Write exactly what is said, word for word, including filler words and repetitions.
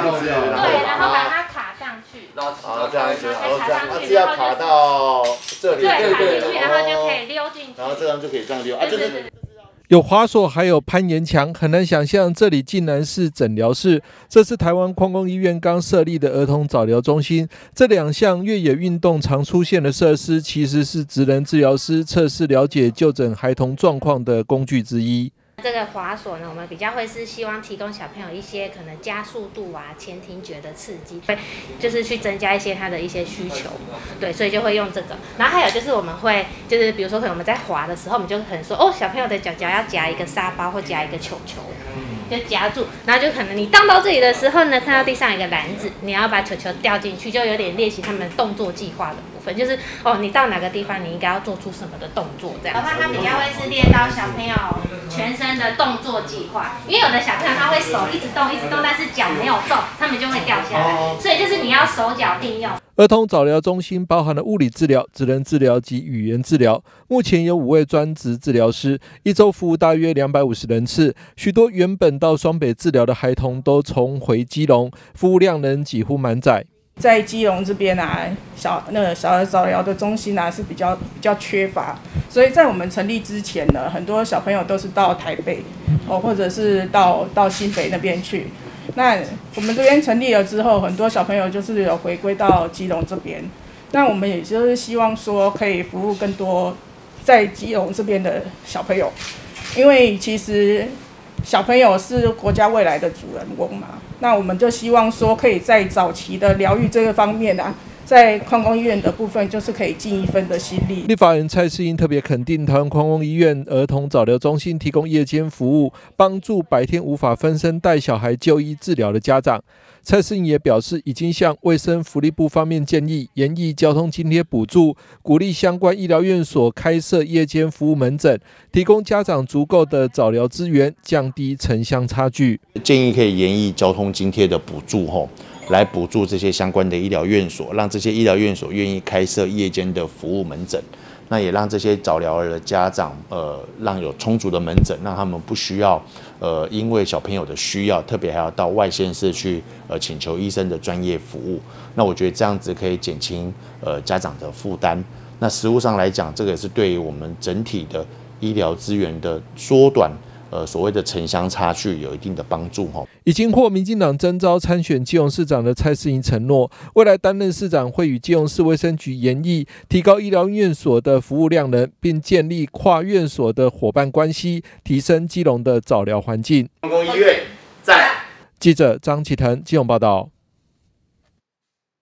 样子， 对，然后把它卡上去。 好，这样子，然后这样，它它是要卡到这里， 对，卡进去，然后就可以溜进去。 然后这样就可以这样溜啊，就是。 有滑索，还有攀岩墙，很难想象这里竟然是诊疗室。这是台湾矿工医院刚设立的儿童早疗中心。这两项越野运动常出现的设施，其实是职能治疗师测试、了解、就诊孩童状况的工具之一。 这个滑索呢，我们比较会是希望提供小朋友一些可能加速度啊、前庭觉的刺激，会就是去增加一些他的一些需求，对，所以就会用这个。然后还有就是我们会就是比如说可能我们在滑的时候，我们就可能说哦，小朋友的脚脚要夹一个沙包或夹一个球球，就夹住，然后就可能你荡到这里的时候呢，看到地上有一个篮子，你要把球球掉进去，就有点练习他们动作计划的部分，就是哦，你到哪个地方你应该要做出什么的动作这样。的话，它比较会是练到小朋友全身的动作计划，因为有的小朋友他会手一直动一直动，但是脚没有动，他们就会掉下来，所以就是你要手脚并用。 儿童早疗中心包含了物理治疗、职能治疗及语言治疗。目前有五位专职治疗师，一周服务大约两百五十人次。许多原本到双北治疗的孩童都重回基隆，服务量能几乎满载。 在基隆这边啊，小那个小儿早疗的中心啊是比较比较缺乏，所以在我们成立之前呢，很多小朋友都是到台北哦，或者是到到新北那边去。那我们这边成立了之后，很多小朋友就是有回归到基隆这边。那我们也就是希望说，可以服务更多在基隆这边的小朋友，因为其实小朋友是国家未来的主人翁嘛。那我们就希望说，可以在早期的疗愈这个方面啊，在矿工医院的部分，就是可以尽一份的心力。 立法人蔡适应特别肯定台湾矿工医院儿童早疗中心提供夜间服务，帮助白天无法分身带小孩就医治疗的家长。蔡适应也表示，已经向卫生福利部方面建议，研议交通津贴补助，鼓励相关医疗院所开设夜间服务门诊，提供家长足够的早疗资源，降低城乡差距。 建议可以研议交通津贴的补助吼。来补助这些相关的医疗院所，让这些医疗院所愿意开设夜间的服务门诊，那也让这些早疗儿的家长，呃，让有充足的门诊，让他们不需要，呃，因为小朋友的需要，特别还要到外县市去，呃，请求医生的专业服务。那我觉得这样子可以减轻，呃，家长的负担。那实务上来讲，这个也是对于我们整体的医疗资源的缩短。呃，所谓的城乡差距有一定的帮助哈。 已经获民进党征召参选基隆市长的蔡适应承诺，未来担任市长会与基隆市卫生局研议，提高医疗院所的服务量能，并建立跨院所的伙伴关系，提升基隆的早疗环境。 矿工医院在。 记者张启腾基隆报道。